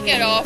get off.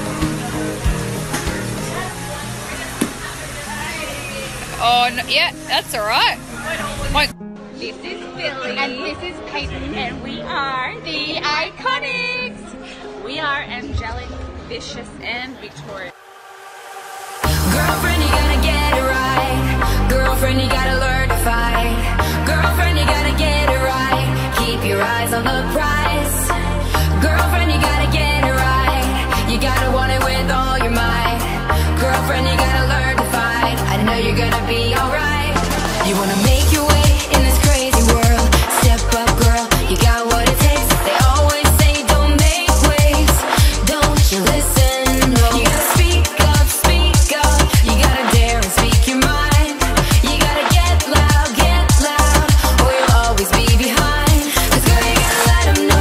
Oh, no, yeah, that's alright. This is Billy. And this is Peyton. And we are the Iconics. We are angelic, vicious, and victorious. Girlfriend, you gotta get it right. Girlfriend, you gotta learn to fight. Girlfriend, you gotta get it right. Keep your eyes on the prize. Girlfriend, you gotta get it right. You gotta want it with all your might. Girlfriend, you gotta learn to fight. I know you're gonna be alright. You wanna make your way in this crazy world. Step up, girl, you got what it takes. They always say don't make waves. Don't you listen, no. You gotta speak up, speak up. You gotta dare and speak your mind. You gotta get loud, or you'll always be behind. 'Cause girl, you gotta let them know.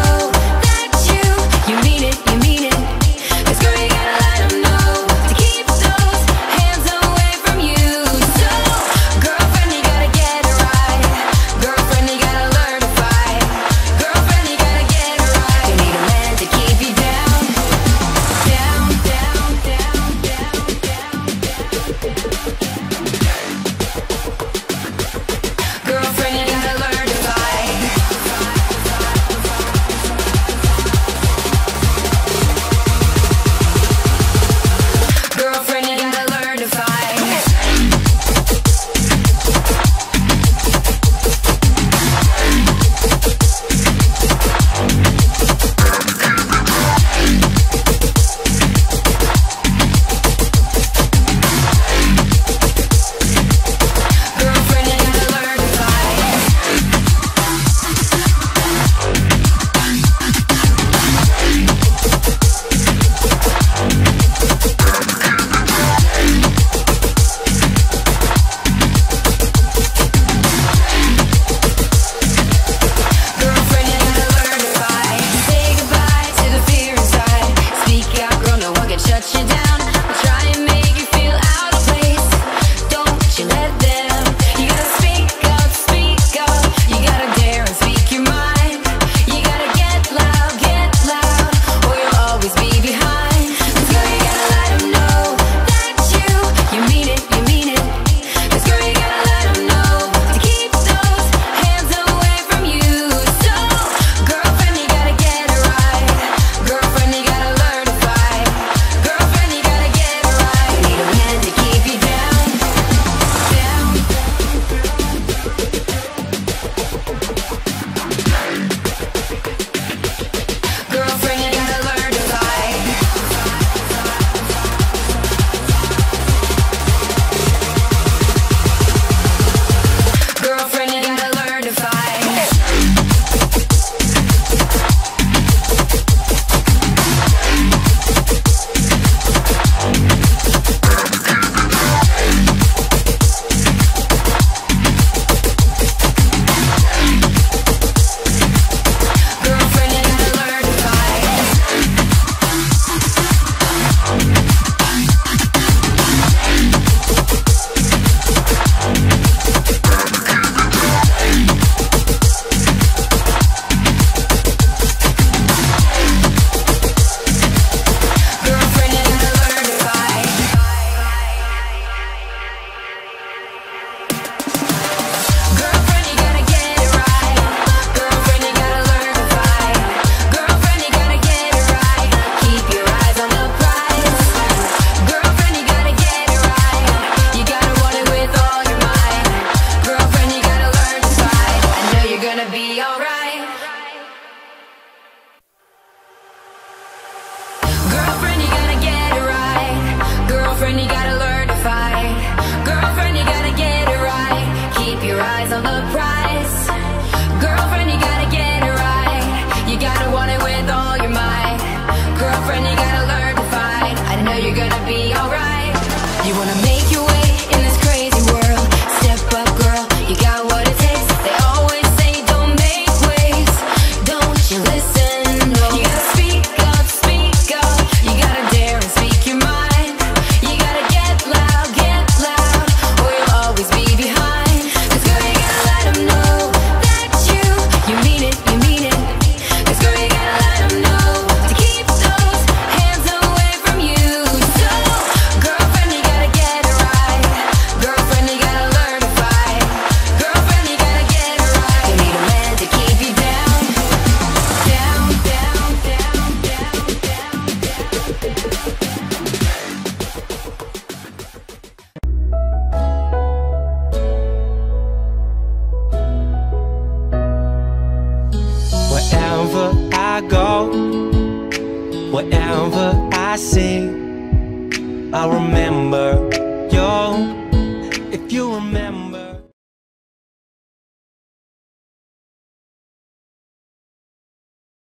I see, I remember you. If you remember